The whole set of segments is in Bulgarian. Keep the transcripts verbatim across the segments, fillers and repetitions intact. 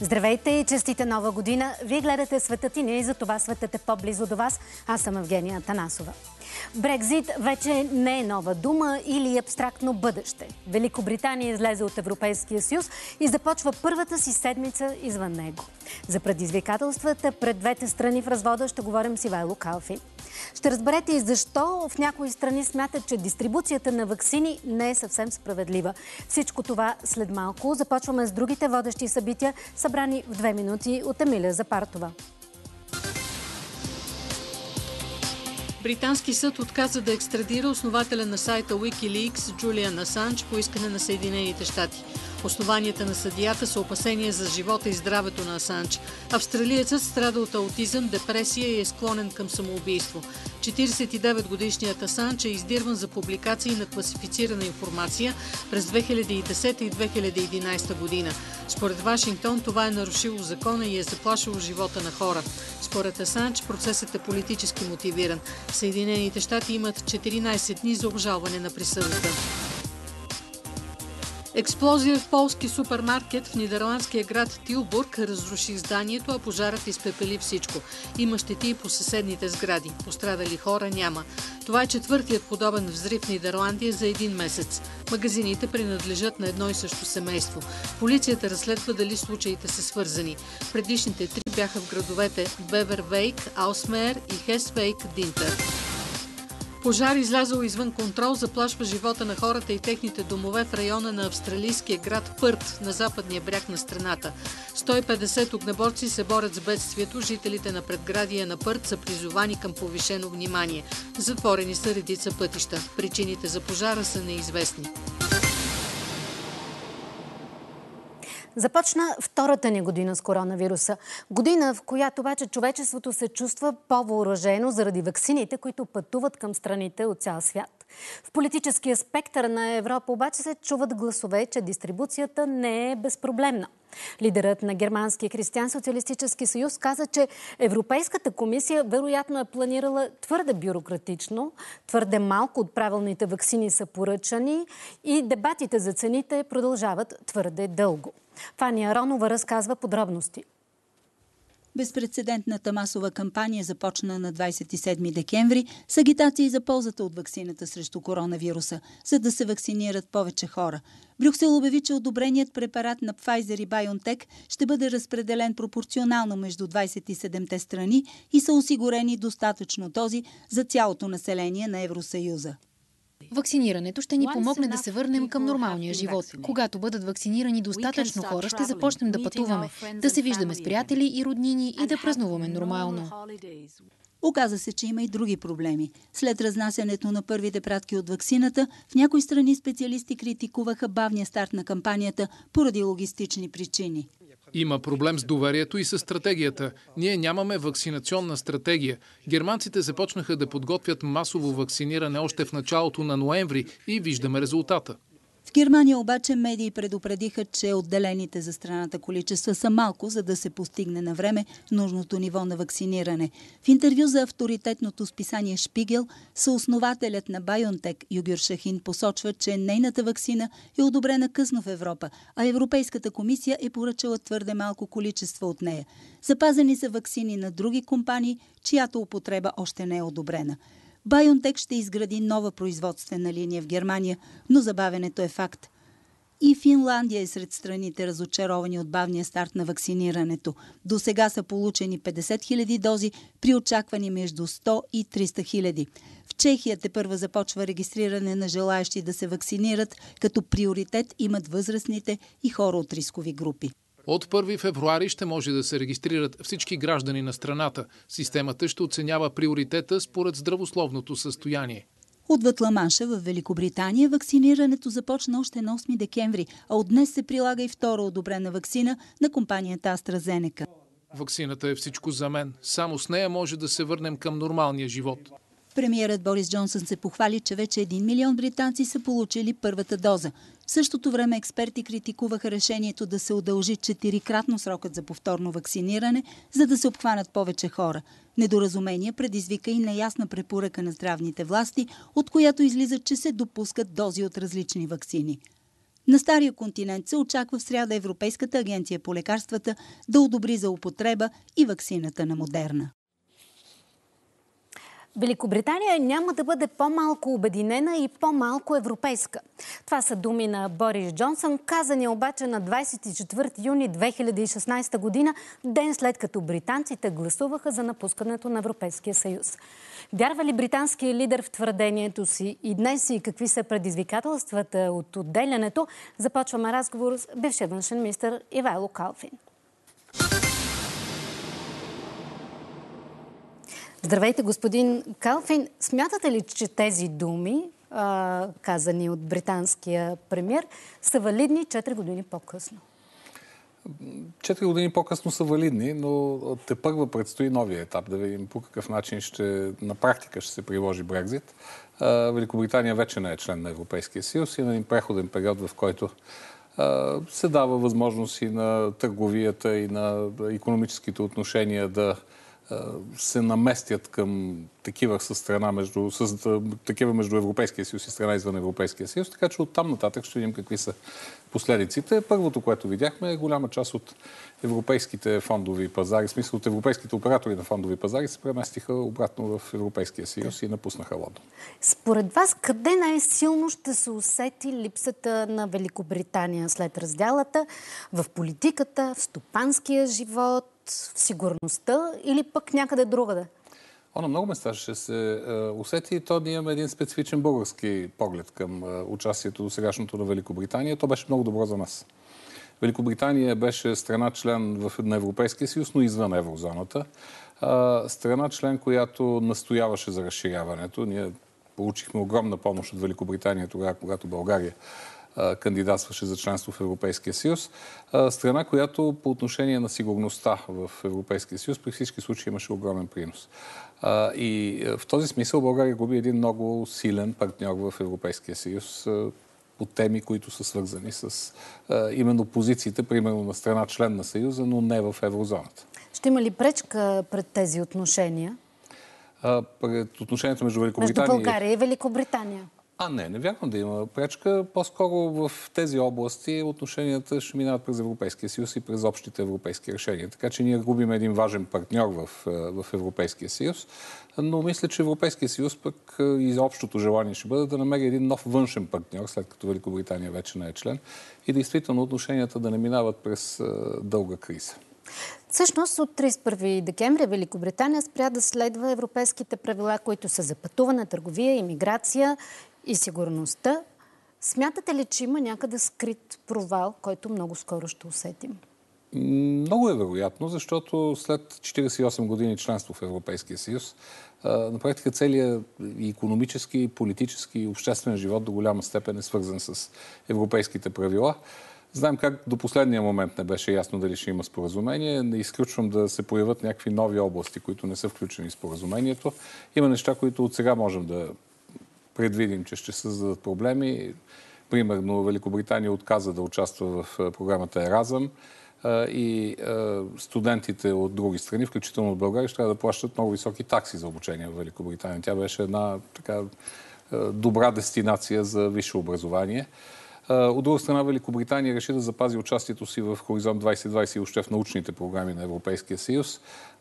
Здравейте и честита нова година! Вие гледате Светът и ние, и за това светът е по-близо до вас. Аз съм Евгения Атанасова. Брекзит вече не е нова дума или абстрактно бъдеще. Великобритания излезе от Европейския съюз и започва първата си седмица извън него. За предизвикателствата пред двете страни в развода ще говорим с Ивайло Калфин. Ще разберете и защо в някои страни смятат, че дистрибуцията на ваксини не е съвсем справедлива. Всичко това след малко. Започваме с другите водещи събития, събрани в две минути от Емилия Запартова. Британски съд отказа да екстрадира основателя на сайта Wikileaks Джулиан Асанж по искане на Съединените щати. Основанията на съдията са опасения за живота и здравето на Асанж. Австралиецът страда от аутизъм, депресия и е склонен към самоубийство. четиридесет и девет годишният Асанж е издирван за публикации на класифицирана информация през две хиляди и десета и две хиляди и единадесета година. Според Вашингтон това е нарушило закона и е заплашило живота на хора. Според Асанж процесът е политически мотивиран. Съединените щати имат четиринадесет дни за обжалване на присъдата. Експлозия в полски супермаркет в нидерландския град Тилбург разруши зданието, а пожарът изпепели всичко. Има щети и по съседните сгради. Пострадали хора няма. Това е четвъртият подобен взрив в Нидерландия за един месец. Магазините принадлежат на едно и също семейство. Полицията разследва дали случаите са свързани. Предишните три бяха в градовете Бевервейк, Аусмеер и Хесвейк Динтер. Пожар, излязъл извън контрол, заплашва живота на хората и техните домове в района на австралийския град Пърт, на западния бряг на страната. сто и петдесет огнеборци се борят с бедствието. Жителите на предградия на Пърт са призовани към повишено внимание. Затворени са редица пътища. Причините за пожара са неизвестни. Започна втората ни година с коронавируса. Година, в която обаче човечеството се чувства по-въоръжено заради ваксините, които пътуват към страните от цял свят. В политическия спектър на Европа обаче се чуват гласове, че дистрибуцията не е безпроблемна. Лидерът на Германския християн-социалистически съюз каза, че Европейската комисия вероятно е планирала твърде бюрократично, твърде малко от правилните ваксини са поръчани и дебатите за цените продължават твърде дълго. Фания Ронова разказва подробности. Безпрецедентната масова кампания започна на двадесет и седми декември с агитации за ползата от ваксината срещу коронавируса, за да се вакцинират повече хора. Брюксел обяви, че одобреният препарат на Pfizer и BioNTech ще бъде разпределен пропорционално между двадесет и седемте страни и са осигурени достатъчно дози за цялото население на Евросъюза. Вакцинирането ще ни помогне да се върнем към нормалния живот. Когато бъдат вакцинирани достатъчно хора, ще започнем да пътуваме, да се виждаме с приятели и роднини и да празнуваме нормално. Оказа се, че има и други проблеми. След разнасянето на първите пратки от ваксината, в някои страни специалисти критикуваха бавния старт на кампанията поради логистични причини. Има проблем с доверието и с стратегията. Ние нямаме вакцинационна стратегия. Германците започнаха да подготвят масово вакциниране още в началото на ноември и виждаме резултата. В Германия обаче медии предупредиха, че отделените за страната количества са малко, за да се постигне на време нужното ниво на вакциниране. В интервю за авторитетното списание Шпигел, съоснователят на BioNTech Югюр Шахин посочва, че нейната ваксина е одобрена късно в Европа, а Европейската комисия е поръчала твърде малко количество от нея. Запазени са ваксини на други компании, чиято употреба още не е одобрена. BioNTech ще изгради нова производствена линия в Германия, но забавянето е факт. И Финландия е сред страните разочаровани от бавния старт на вакцинирането. До сега са получени петдесет хиляди дози при очаквани между сто и триста хиляди. В Чехия тепърва започва регистриране на желаещи да се вакцинират, като приоритет имат възрастните и хора от рискови групи. От първи февруари ще може да се регистрират всички граждани на страната. Системата ще оценява приоритета според здравословното състояние. Отвъд Ла-Манша в Великобритания вакцинирането започна още на осми декември, а от днес се прилага и втора одобрена ваксина на компанията AstraZeneca. Ваксината е всичко за мен. Само с нея може да се върнем към нормалния живот. Премиерът Борис Джонсън се похвали, че вече един милион британци са получили първата доза. В същото време експерти критикуваха решението да се удължи четирикратно срокът за повторно вакциниране, за да се обхванат повече хора. Недоразумение предизвика и неясна препоръка на здравните власти, от която излиза, че се допускат дози от различни ваксини. На Стария континент се очаква в сряда Европейската агенция по лекарствата да одобри за употреба и ваксината на Модерна. Великобритания няма да бъде по-малко обединена и по-малко европейска. Това са думи на Борис Джонсън, казани обаче на двадесет и четвърти юни две хиляди и шестнадесета година, ден след като британците гласуваха за напускането на Европейския съюз. Вярва ли британският лидер в твърдението си и днес и какви са предизвикателствата от отделянето? Започваме разговор с бившия външен министър Ивайло Калфин. Здравейте, господин Калфин. Смятате ли, че тези думи, а, казани от британския премиер, са валидни четири години по-късно? Четири години по-късно са валидни, но тепърва предстои новия етап, да видим по какъв начин ще, на практика ще се приложи Брекзит. Великобритания вече не е член на Европейския съюз и на един преходен период, в който а, се дава възможност и на търговията, и на икономическите отношения да се наместят към такива със страна между, с, такива между Европейския съюз и страна извън Европейския съюз, така че оттам нататък ще видим какви са последиците. Първото, което видяхме, е голяма част от европейските фондови пазари, в смисъл от европейските оператори на фондови пазари се преместиха обратно в Европейския съюз и напуснаха Лондон. Според вас, къде най-силно ще се усети липсата на Великобритания след разделата? В политиката, в стопанския живот, в сигурността или пък някъде другаде? О, на много места ще се е, усети. То ние имаме един специфичен български поглед към е, участието до сегашното на Великобритания. То беше много добро за нас. Великобритания беше страна член в, на Европейския съюз, но извън еврозоната. Е, страна член, която настояваше за разширяването. Ние получихме огромна помощ от Великобритания тогава, когато България кандидатстваше за членство в Европейския съюз. Страна, която по отношение на сигурността в Европейския съюз при всички случаи имаше огромен принос. И в този смисъл България губи един много силен партньор в Европейския съюз по теми, които са свързани с именно позициите, примерно на страна член на Съюза, но не в еврозоната. Ще има ли пречка пред тези отношения? Пред отношенията между Великобритания между България и Великобритания? А, не, не вярвам да има пречка. По-скоро в тези области отношенията ще минават през Европейския съюз и през общите европейски решения. Така че ние губим един важен партньор в, в Европейския съюз. Но мисля, че Европейския съюз пък и за общото желание ще бъде да намери един нов външен партньор, след като Великобритания вече не е член. И действително отношенията да не минават през дълга криза. Всъщност от тридесет и първи декември Великобритания спря да следва европейските правила, които са за пътуване, търговия, имиграция и сигурността. Смятате ли, че има някъде скрит провал, който много скоро ще усетим? Много е вероятно, защото след четиридесет и осем години членство в Европейския съюз, на практика целият и икономически, и политически, и обществен живот до голяма степен е свързан с европейските правила. Знаем как до последния момент не беше ясно дали ще има споразумение. Не изключвам да се появят някакви нови области, които не са включени в споразумението. Има неща, които от сега можем да предвидим, че ще създадат проблеми. Примерно Великобритания отказа да участва в програмата Еразъм и студентите от други страни, включително от България, ще трябва да плащат много високи такси за обучение в Великобритания. Тя беше една така добра дестинация за висше образование. От друга страна, Великобритания реши да запази участието си в Хоризонт двадесет двадесет и още в научните програми на Европейския съюз,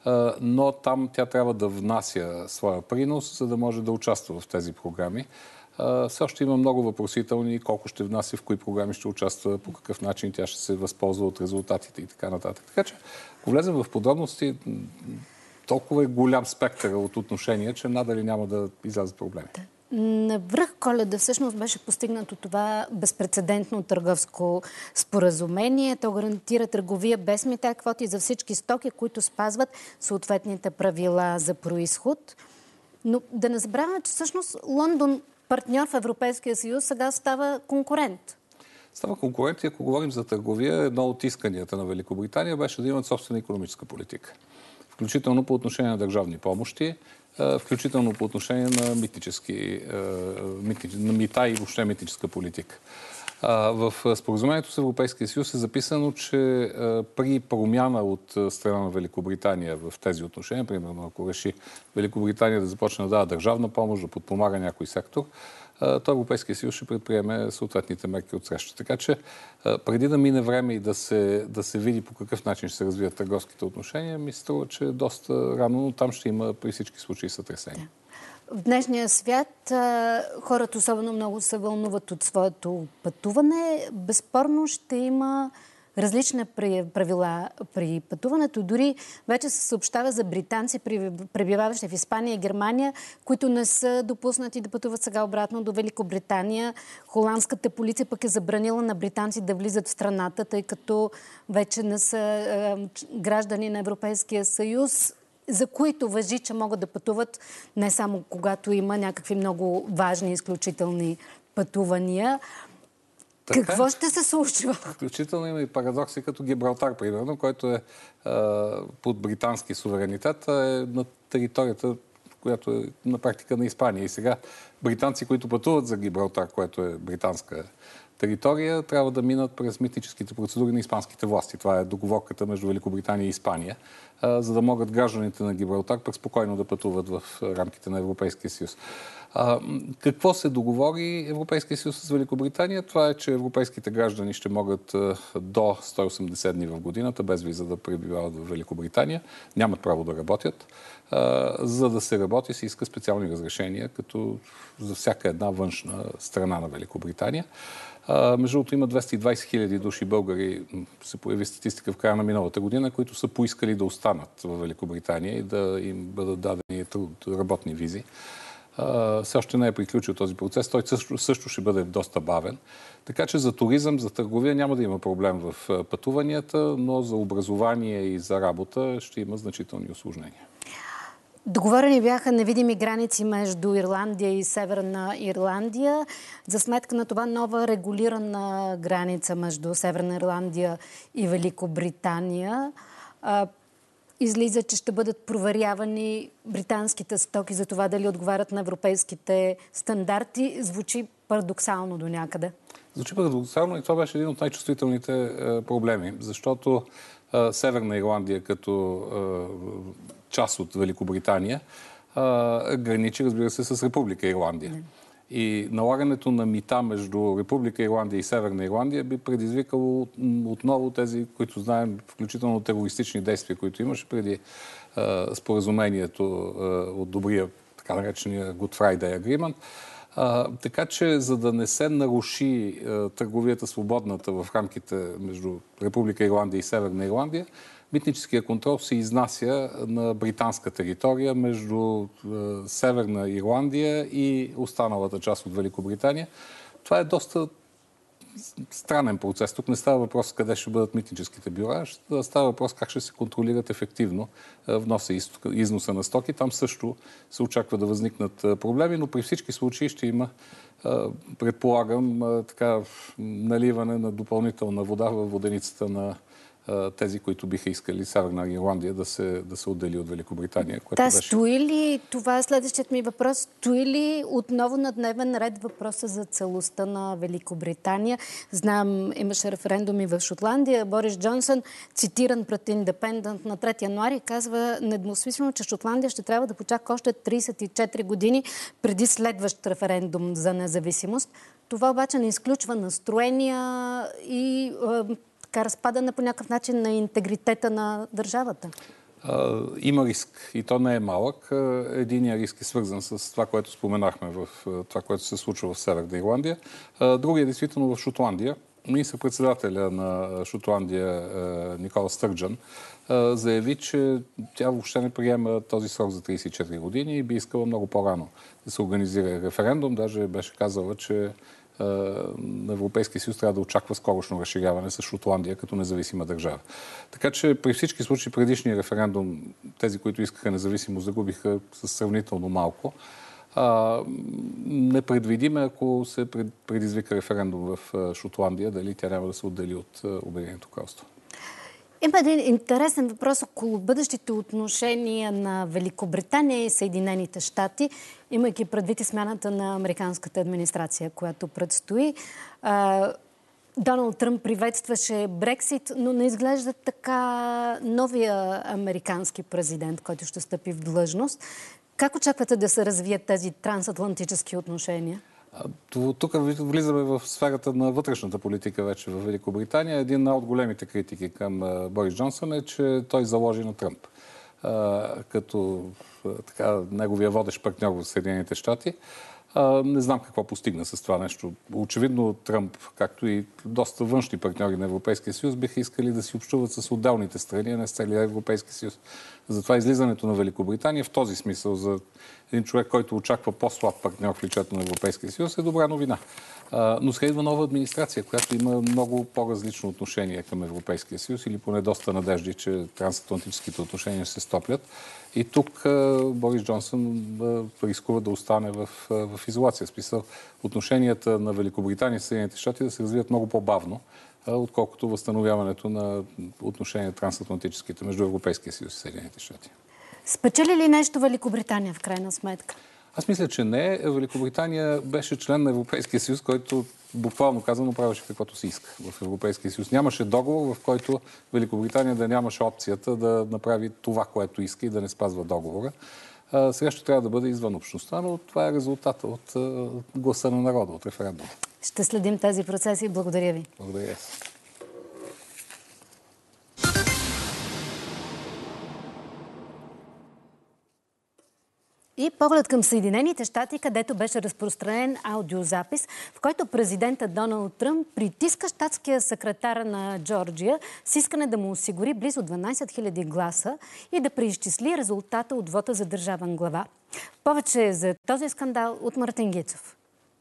но там тя трябва да внася своя принос, за да може да участва в тези програми. Все още има много въпросителни, колко ще внася, в кои програми ще участва, по какъв начин тя ще се възползва от резултатите и така нататък. Така че, ако влезем в подробности, толкова е голям спектър от отношения, че надали няма да излязат проблеми. На връх Коледа всъщност беше постигнато това безпрецедентно търговско споразумение. То гарантира търговия без мита квоти за всички стоки, които спазват съответните правила за происход. Но да не забравяме, че всъщност Лондон, партньор в Европейския съюз, сега става конкурент. Става конкурент и ако говорим за търговия, едно от исканията на Великобритания беше да имат собствена икономическа политика. Включително по отношение на държавни помощи, включително по отношение на митнически, на мита и въобще митническа политика. В споразумението с Европейския съюз е записано, че при промяна от страна на Великобритания в тези отношения, примерно ако реши Великобритания да започне да дава държавна помощ, да подпомага някой сектор, то Европейския съюз ще предприеме съответните мерки от среща. Така че преди да мине време и да се, да се види по какъв начин ще се развият търговските отношения, ми се струва, че е доста рано, но там ще има при всички случаи сътресения. В днешния свят хората особено много се вълнуват от своето пътуване. Безспорно ще има различни правила при пътуването. Дори вече се съобщава за британци, пребиваващи в Испания и Германия, които не са допуснати да пътуват сега обратно до Великобритания. Холандската полиция пък е забранила на британци да влизат в страната, тъй като вече не са граждани на Европейския съюз, за които важи, че могат да пътуват не само когато има някакви много важни и изключителни пътувания. Така, какво ще се случва? Включително има и парадокси като Гибралтар, примерно, който е а, под британски суверенитет, а е на територията, която е на практика на Испания. И сега британци, които пътуват за Гибралтар, което е британска територия, трябва да минат през митническите процедури на испанските власти. Това е договорката между Великобритания и Испания, а, за да могат гражданите на Гибралтар пък спокойно да пътуват в рамките на Европейския съюз. А, какво се договори Европейския съюз с Великобритания? Това е, че европейските граждани ще могат а, до сто и осемдесет дни в годината без виза да пребивават в Великобритания. Нямат право да работят. А, за да се работи, се иска специални разрешения, като за всяка една външна страна на Великобритания. А, между другото има двеста и двадесет хиляди души българи, се появи статистика в края на миналата година, които са поискали да останат в Великобритания и да им бъдат дадени работни визи. Uh, все още не е приключил този процес. Той също, също ще бъде доста бавен. Така че за туризъм, за търговия няма да има проблем в пътуванията, но за образование и за работа ще има значителни усложнения. Договорени бяха невидими граници между Ирландия и Северна Ирландия. За сметка на това нова регулирана граница между Северна Ирландия и Великобритания. Uh, Излиза, че ще бъдат проверявани британските стоки за това дали отговарят на европейските стандарти. Звучи парадоксално до някъде. Звучи парадоксално и това беше един от най-чувствителните е, проблеми, защото е, Северна Ирландия като е, част от Великобритания е, граничи, разбира се, с Република Ирландия. Не. И налагането на мита между Република Ирландия и Северна Ирландия би предизвикало отново тези, които знаем, включително терористични действия, които имаше преди а, споразумението а, от добрия, така наречения Good Friday Agreement. А, така че, за да не се наруши а, търговията свободната в рамките между Република Ирландия и Северна Ирландия, митническия контрол се изнася на британска територия между е, Северна Ирландия и останалата част от Великобритания. Това е доста странен процес. Тук не става въпрос къде ще бъдат митническите бюра, ще става въпрос как ще се контролират ефективно вноса и износа на стоки. Там също се очаква да възникнат проблеми, но при всички случаи ще има, предполагам, така, наливане на допълнителна вода във воденицата на тези, които биха искали Северна Ирландия да се, да се отдели от Великобритания. Та, беше... стои ли, това е следващият ми въпрос, стои ли отново на дневен ред въпроса за целостта на Великобритания? Знам, имаше референдуми в Шотландия. Борис Джонсън, цитиран пред Индепендент на трети януари, казва недвусмислено, че Шотландия ще трябва да почака още тридесет и четири години преди следващ референдум за независимост. Това обаче не изключва настроения и така разпадане по някакъв начин на интегритета на държавата? А, има риск и то не е малък. Единият риск е свързан с това, което споменахме в това, което се случва в Северна Ирландия. Другият е действително в Шотландия. Министър-председателя на Шотландия Никола Стърджън заяви, че тя въобще не приема този срок за тридесет и четири години и би искала много по-рано да се организира референдум. Даже беше казала, че на Европейския съюз трябва да очаква скорошно разширяване с Шотландия като независима държава. Така че при всички случаи предишния референдум, тези, които искаха независимост, загубиха с сравнително малко. А, непредвидиме, ако се предизвика референдум в Шотландия, дали тя няма да се отдели от Обединеното кралство. Има един интересен въпрос около бъдещите отношения на Великобритания и Съединените щати, имайки предвид и смяната на американската администрация, която предстои. Доналд Тръмп приветстваше Брексит, но не изглежда така новия американски президент, който ще стъпи в длъжност. Как очаквате да се развият тези трансатлантически отношения? Тук влизаме в сферата на вътрешната политика вече в Великобритания. Един от големите критики към Борис Джонсън е, че той заложи на Тръмп като така, неговия водещ партньор в Съединените щати. Не знам какво постигна с това нещо. Очевидно Тръмп, както и доста външни партньори на Европейския съюз, биха искали да си общуват с отделните страни, а не с целия Европейски съюз. Затова излизането на Великобритания в този смисъл за един човек, който очаква по-слаб партньор в лицето на Европейския съюз, е добра новина. Но следва нова администрация, която има много по-различно отношение към Европейския съюз или поне доста надежди, че трансатлантическите отношения се стоплят. И тук Борис Джонсън рискува да остане в, в изолация. Смисъл, отношенията на Великобритания и Съединените щати да се развият много по-бавно, отколкото възстановяването на отношения трансатлантическите между Европейския съюз и Съединените щати. Спечели ли нещо Великобритания в крайна сметка? Аз мисля, че не. Великобритания беше член на Европейския съюз, който буквално казано правеше каквото си иска в Европейския съюз. Нямаше договор, в който Великобритания да нямаше опцията да направи това, което иска и да не спазва договора. Сега ще трябва да бъде извън общността, но това е резултата от гласа на народа, от референдума. Ще следим тези процеси. Благодаря ви. Благодаря. И поглед към Съединените щати, където беше разпространен аудиозапис, в който президентът Доналд Тръмп притиска щатския секретар на Джорджия с искане да му осигури близо дванадесет хиляди гласа и да преизчисли резултата от вота за държавен глава. Повече за този скандал от Мартин Гицов.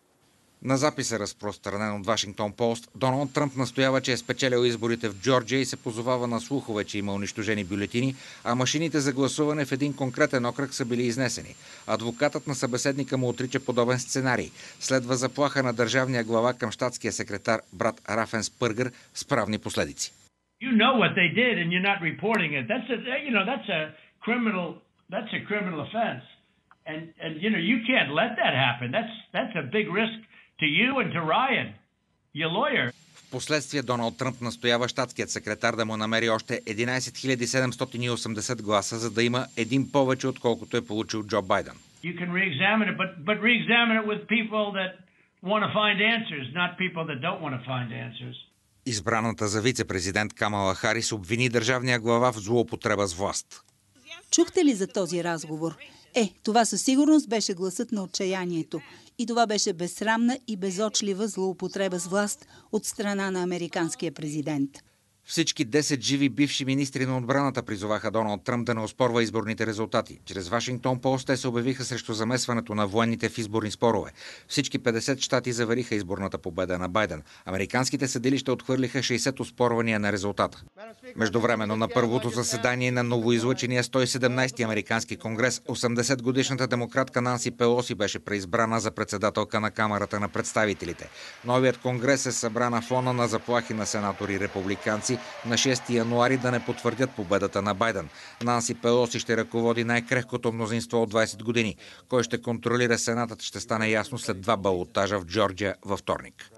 На записа, разпространен от Вашингтон Пост, Доналд Тръмп настоява, че е спечелил изборите в Джорджия и се позовава на слухове, че има унищожени бюлетини, а машините за гласуване в един конкретен окръг са били изнесени. Адвокатът на събеседника му отрича подобен сценарий. Следва заплаха на държавния глава към щатския секретар брат Рафенспъргър с правни последици. You know what they did and you're not reporting it. That's a, you know, that's a criminal, that's a criminal offense. And, and you know, you can't let that happen. That's, that's a big risk to you and to Ryan, your lawyer. Впоследствие Доналд Тръмп настоява щатският секретар да му намери още единадесет хиляди седемстотин и осемдесет гласа, за да има един повече, отколкото е получил Джо Байден. You can re-examine it, but, but re-examine it with people that want to find answers, not people that don't want to find answers. Избраната за вице-президент Камала Харис обвини държавния глава в злоупотреба с власт. Чухте ли за този разговор? Е, това със сигурност беше гласът на отчаянието. И това беше безсрамна и безочлива злоупотреба с власт от страна на американския президент. Всички десет живи бивши министри на отбраната призоваха Доналд Тръмп да не оспорва изборните резултати. Чрез Вашингтон Пост те се обявиха срещу замесването на военните в изборни спорове. Всички петдесет щати завериха изборната победа на Байден. Американските съдилища отхвърлиха шейсет оспорвания на резултата. Междувременно на първото заседание на новоизлъчения сто и седемнадесети американски конгрес, осемдесетгодишната демократка Нанси Пелоси беше преизбрана за председателка на Камарата на представителите. Новият конгрес се събра на фона на заплахи на сенатори републиканци на шести януари да не потвърдят победата на Байден. Нанси Пелоси ще ръководи най-крехкото мнозинство от двадесет години. Кой ще контролира Сенатът, ще стане ясно след два балотажа в Джорджия във вторник.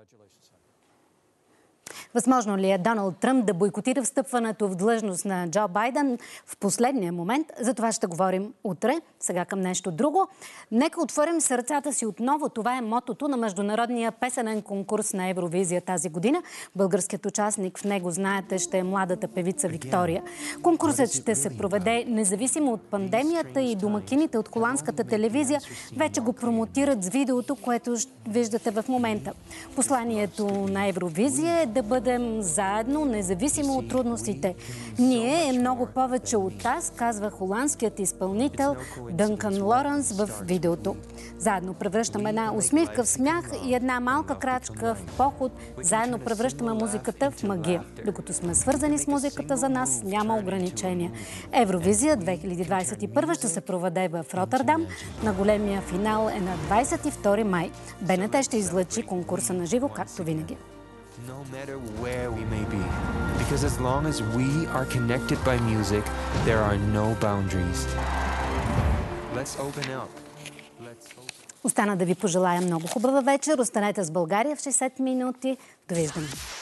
Възможно ли е Доналд Тръмп да бойкотира встъпването в длъжност на Джо Байден в последния момент? За това ще говорим утре. Сега към нещо друго. Нека отворим сърцата си отново. Това е мотото на международния песенен конкурс на Евровизия тази година. Българският участник в него, знаете, ще е младата певица Виктория. Конкурсът ще се проведе независимо от пандемията и домакините от холандската телевизия вече го промотират с видеото, което виждате в момента. Посланието на Евровизия е да бъде бъдем заедно, независимо от трудностите. Ние е много повече от аз, казва холандският изпълнител Дънкан Лоренс в видеото. Заедно превръщаме една усмивка в смях и една малка крачка в поход. Заедно превръщаме музиката в магия. Докато сме свързани с музиката, за нас няма ограничения. Евровизия две хиляди двадесет и първа ще се проведе в Ротърдам. На големия финал е на двадесет и втори май. БНТ ще излъчи конкурса на живо, както винаги. No matter where we may be, because as long as we are connected by music, there are no boundaries. Let's open up. Let's open. Остана да ви пожелая много хубава вечер. Останете с България в шейсет минути. Довиждане.